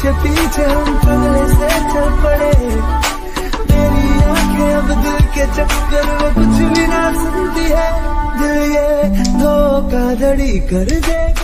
पीछे पीछे हम पगले से चल पड़े। तेरी आंखें अब दिल के चक्कर वो कुछ भी ना सुनती है। दिल ये धोखाधड़ी कर दे।